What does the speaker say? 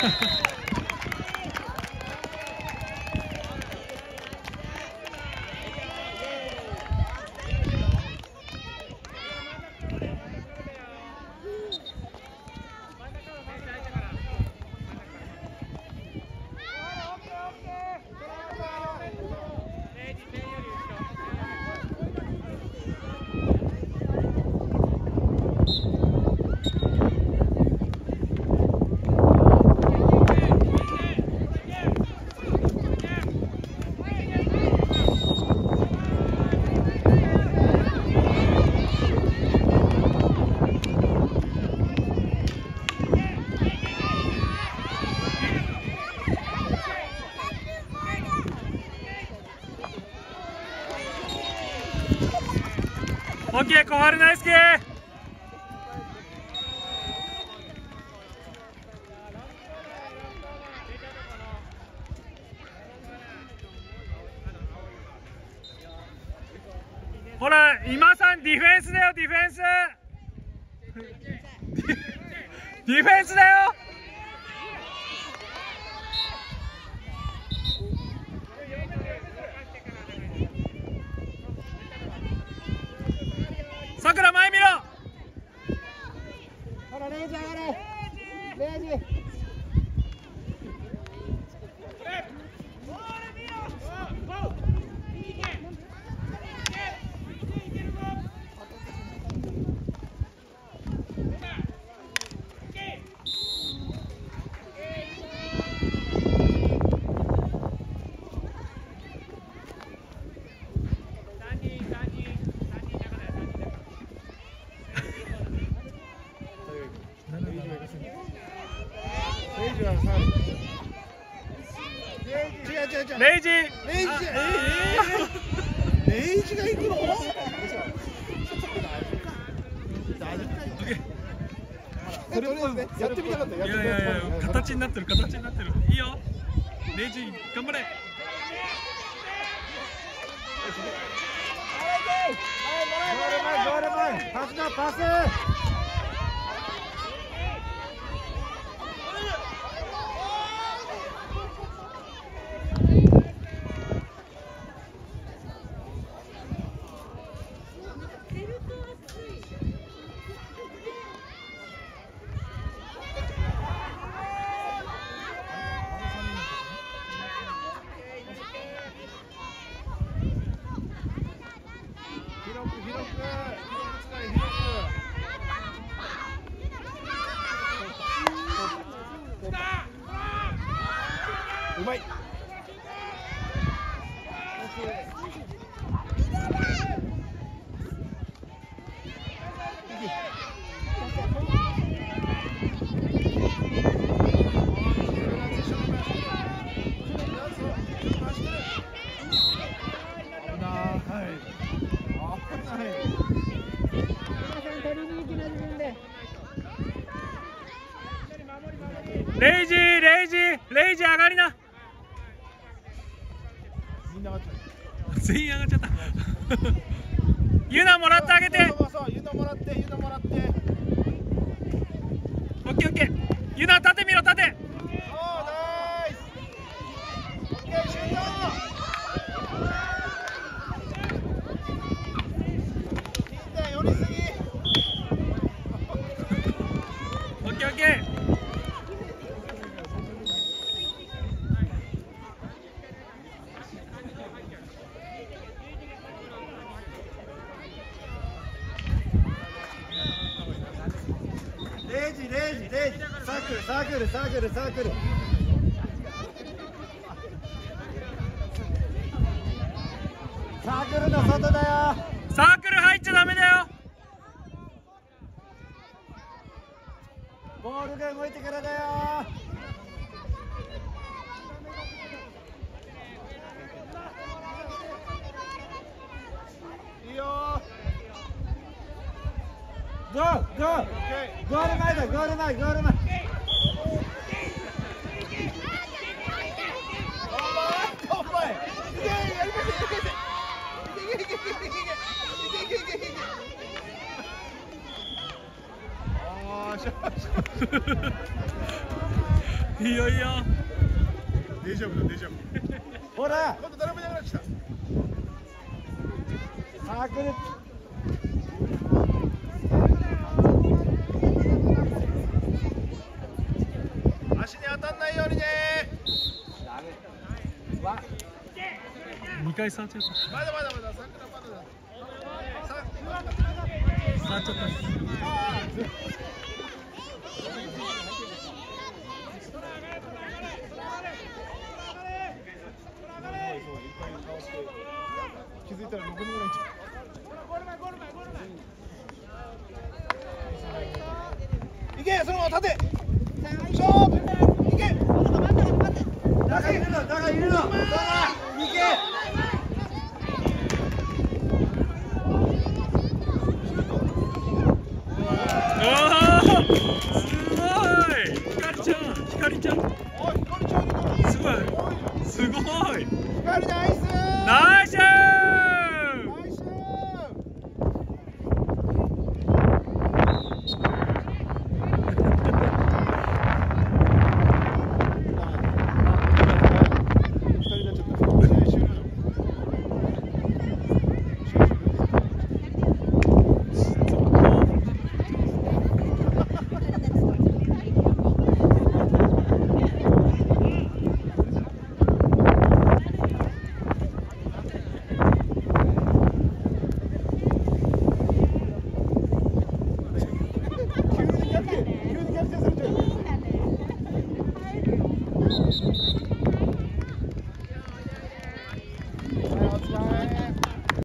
オッケー、小春ナイスケー。ほら、今さんディフェンスだよ、ディフェンス。ディフェンスだよ。さくら前見ろ。 ほら、レイジ上がれ。レイジ。レイジが行くの？それもやってみたかった。いやいやいや、 形になってる、形になってる。いいよ。レイジ頑張れ。 ゴール前、パスだ、パス。うまい。 レイジ上がりな。全員上がっちゃった。ユナもらってあげて。 ユナもらって。 オッケーオッケー。ユナ縦見ろ、縦。 ナイス。オッケー、シュート。寄りすぎ。 オッケーオッケー。 レイジ、サークル。サークルの外だよ。 サークル入っちゃダメだよ。 ボールが動いてからだよ。いいよ。ゴール前だ、ゴール前。 いいよいいよ。 デジャブだデジャブ。 ほら今度誰もいなくなってきた。 サークル足に当たんないようにね。 2回触っちゃった。 まだまだまだ桜まだだ。 触っちゃった。 気づいたら6人ぐらいいっちゃう。いけ、そのまま立て。勝負。いけ。中いるの、中いるの。いけ。 おお、すごい。ひかりちゃん、ひかりちゃん。 おい、ひかりちゃんいるから。 すごい。すごい。 ひかりナイス。 ナイス。 ナイス。急にキャプテンするじゃん。